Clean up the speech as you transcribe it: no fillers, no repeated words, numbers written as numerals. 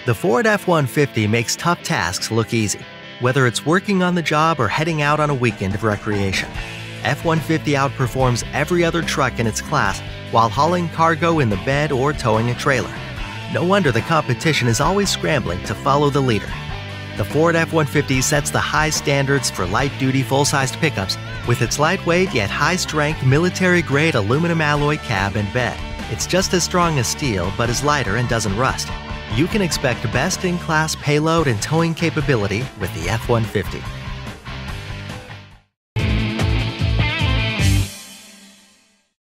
The Ford F-150 makes tough tasks look easy, whether it's working on the job or heading out on a weekend of recreation. F-150 outperforms every other truck in its class while hauling cargo in the bed or towing a trailer. No wonder the competition is always scrambling to follow the leader. The Ford F-150 sets the high standards for light-duty full-sized pickups with its lightweight yet high-strength military-grade aluminum alloy cab and bed. It's just as strong as steel but is lighter and doesn't rust. You can expect best-in-class payload and towing capability with the F-150.